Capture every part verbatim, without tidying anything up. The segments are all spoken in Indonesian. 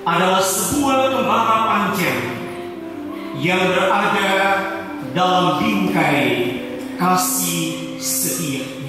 adalah sebuah tembara panjang yang berada dalam bingkai kasih setianya.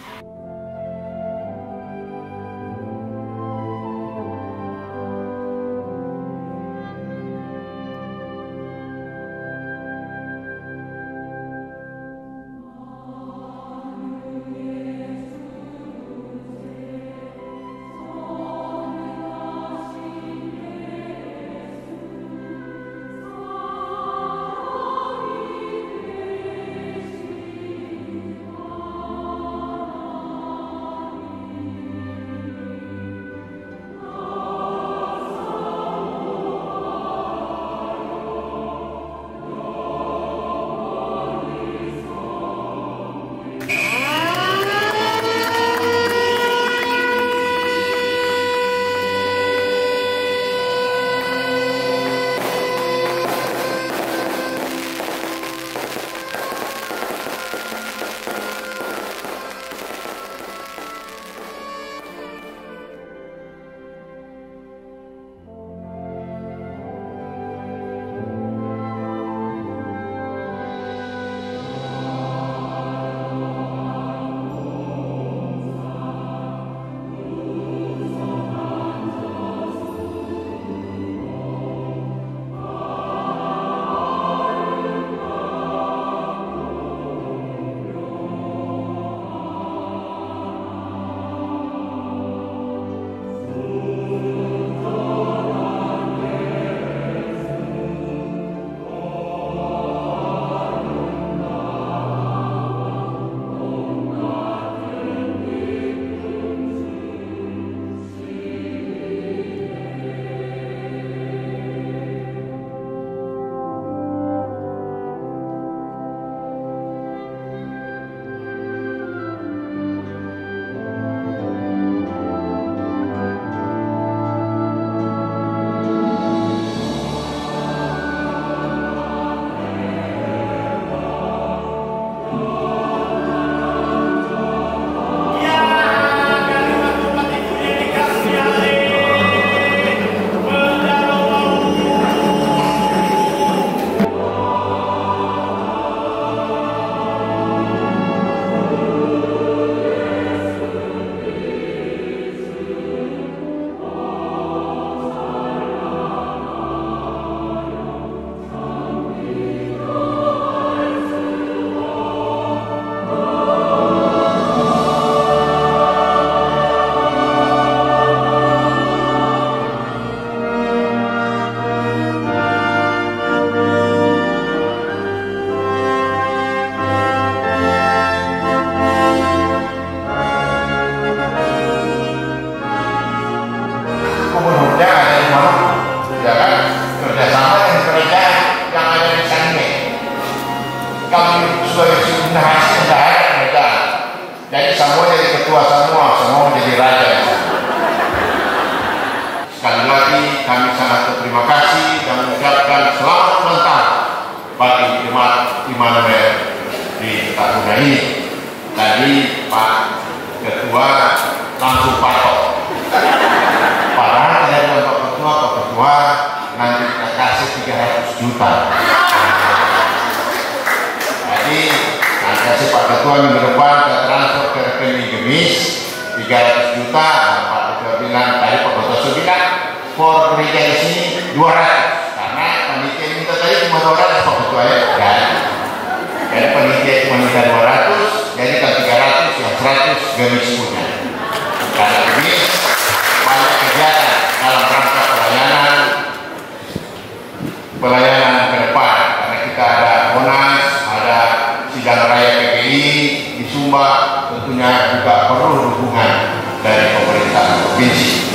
Jadi semua jadi ketua semua, semua jadi raja. Sekali lagi kami sangat berterima kasih dan mengucapkan selamat ulang tahun bagi jemaat Immanuel di tahun ini. Tadi Pak Ketua langsung patok. Padahal saya bilang Pak Ketua, Pak Ketua nanti kita kasih tiga ratus juta. Jadi nanti kasih Pak Ketua minggu depan ke transfer ke rekening Gemis tiga ratus juta. Pak Ketua bilang tadi Pak Ketua sudah bilang for gereja di sini dua ratus karena panitia minta tadi cuma dua ratus Pak Ketua ya. Dan jadi panitia cuma minta dua ratus, jadi kan tiga ratus yang seratus Gemis punya. Karena Gemis banyak kegiatan dalam rangka pelayanan pelayanan ke depan, karena kita ada Monas, ada sidang raya P G I di Sumba, tentunya juga perlu dukungan dari pemerintah provinsi.